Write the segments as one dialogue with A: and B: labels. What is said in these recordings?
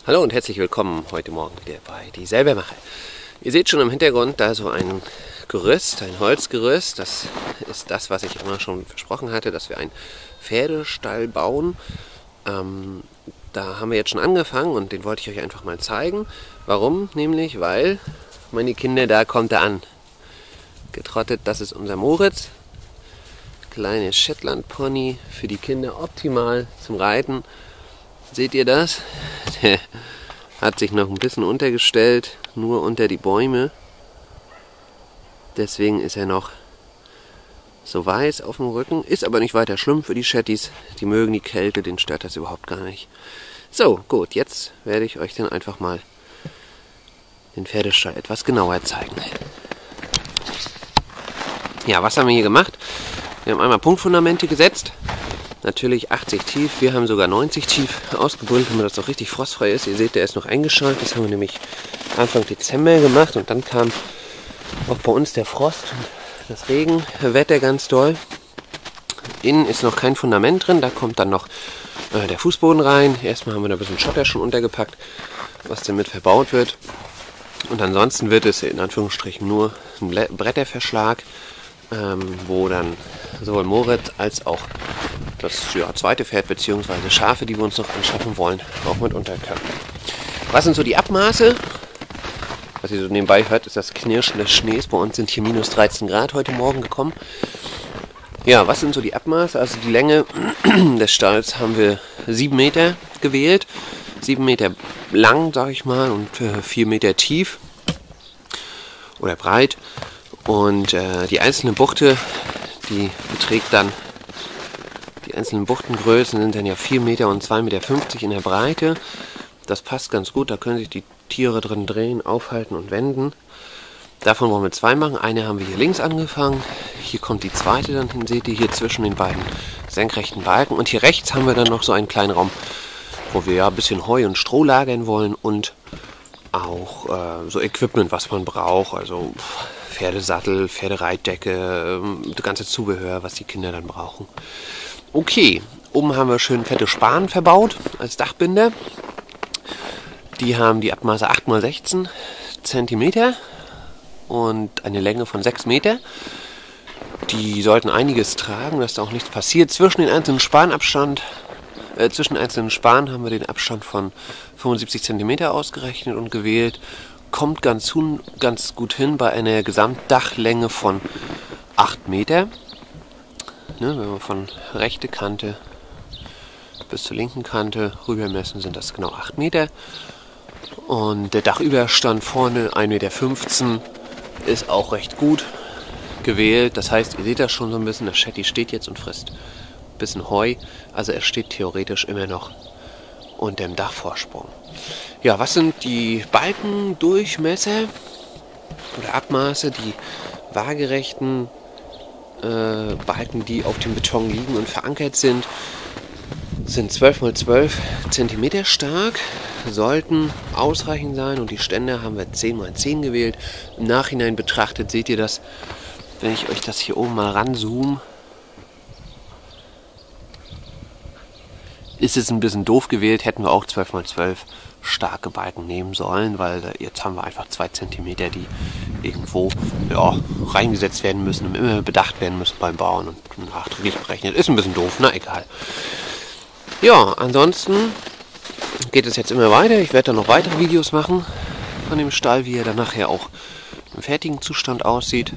A: Hallo und herzlich willkommen heute Morgen wieder bei Die Selbermacher. Ihr seht schon im Hintergrund da so ein Gerüst, ein Holzgerüst. Das ist das, was ich immer schon versprochen hatte, dass wir einen Pferdestall bauen. Da haben wir jetzt schon angefangen und den wollte ich euch einfach mal zeigen. Warum? Nämlich, weil meine Kinder, da kommt er an. Getrottet, das ist unser Moritz. Kleines Shetland-Pony für die Kinder, optimal zum Reiten. Seht ihr das? Der hat sich noch ein bisschen untergestellt, nur unter die Bäume. Deswegen ist er noch so weiß auf dem Rücken. Ist aber nicht weiter schlimm für die Shetties. Die mögen die Kälte, denen stört das überhaupt gar nicht. So, gut, jetzt werde ich euch dann einfach mal den Pferdestall etwas genauer zeigen. Ja, was haben wir hier gemacht? Wir haben einmal Punktfundamente gesetzt. Natürlich 80 tief, wir haben sogar 90 tief ausgebunden, damit das auch richtig frostfrei ist. Ihr seht, der ist noch eingeschaltet. Das haben wir nämlich Anfang Dezember gemacht und dann kam auch bei uns der Frost und das Regenwetter ganz doll. Innen ist noch kein Fundament drin, da kommt dann noch der Fußboden rein. Erstmal haben wir da ein bisschen Schotter schon untergepackt, was damit verbaut wird. Und ansonsten wird es in Anführungsstrichen nur ein Bretterverschlag, wo dann sowohl Moritz als auch das zweite Pferd bzw. Schafe, die wir uns noch anschaffen wollen, auch mit unter können. Was sind so die Abmaße? Was ihr so nebenbei hört, ist das Knirschen des Schnees. Bei uns sind hier minus 13 Grad heute Morgen gekommen. Ja, was sind so die Abmaße? Also die Länge des Stalls haben wir 7 Meter gewählt. 7 Meter lang, sage ich mal, und 4 Meter tief oder breit. Und die einzelne Buchte, die beträgt dann, die einzelnen Buchtengrößen sind dann ja 4 Meter und 2,50 Meter in der Breite. Das passt ganz gut, da können sich die Tiere drin drehen, aufhalten und wenden. Davon wollen wir 2 machen. Eine haben wir hier links angefangen. Hier kommt die zweite dann hin, seht ihr hier zwischen den beiden senkrechten Balken. Und hier rechts haben wir dann noch so einen kleinen Raum, wo wir ja ein bisschen Heu und Stroh lagern wollen und auch so Equipment, was man braucht. Also Pferdesattel, Pferdereitdecke, das ganze Zubehör, was die Kinder dann brauchen. Okay, oben haben wir schön fette Span verbaut als Dachbinder. Die haben die Abmaße 8 x 16 cm und eine Länge von 6 Meter. Die sollten einiges tragen, dass da auch nichts passiert. Zwischen den einzelnen Span haben wir den Abstand von 75 cm ausgerechnet und gewählt. Kommt ganz gut hin bei einer Gesamtdachlänge von 8 Meter. Ne, wenn wir von rechten Kante bis zur linken Kante rüber messen, sind das genau 8 Meter. Und der Dachüberstand vorne 1,15 Meter ist auch recht gut gewählt. Das heißt, ihr seht das schon so ein bisschen, der Shetty steht jetzt und frisst ein bisschen Heu. Also er steht theoretisch immer noch unter dem Dachvorsprung. Ja, was sind die Balkendurchmesser oder Abmaße, die waagerechten Balken, die auf dem Beton liegen und verankert sind 12 x 12 cm stark, sollten ausreichend sein und die Ständer haben wir 10 x 10 gewählt. Im Nachhinein betrachtet seht ihr das, wenn ich euch das hier oben mal ranzoome, ist es ein bisschen doof gewählt, hätten wir auch 12 x 12 starke Balken nehmen sollen, weil jetzt haben wir einfach 2 cm, die irgendwo reingesetzt werden müssen und immer bedacht werden müssen beim Bauen und nachträglich berechnet. Ist ein bisschen doof, na egal. Ja, ansonsten geht es jetzt immer weiter. Ich werde dann noch weitere Videos machen von dem Stall, wie er dann nachher auch im fertigen Zustand aussieht.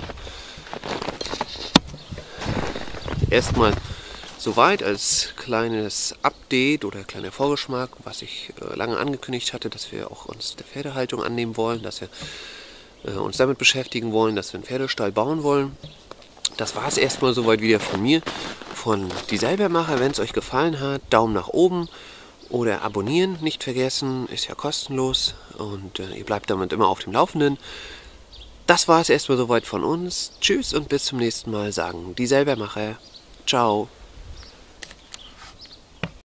A: Erstmal soweit als kleines Update oder kleiner Vorgeschmack, was ich lange angekündigt hatte, dass wir auch uns der Pferdehaltung annehmen wollen, dass wir uns damit beschäftigen wollen, dass wir einen Pferdestall bauen wollen. Das war es erstmal soweit wieder von mir, von Die Selbermacher. Wenn es euch gefallen hat, Daumen nach oben oder abonnieren nicht vergessen, ist ja kostenlos und ihr bleibt damit immer auf dem Laufenden. Das war es erstmal soweit von uns. Tschüss und bis zum nächsten Mal, sagen Die Selbermacher. Ciao.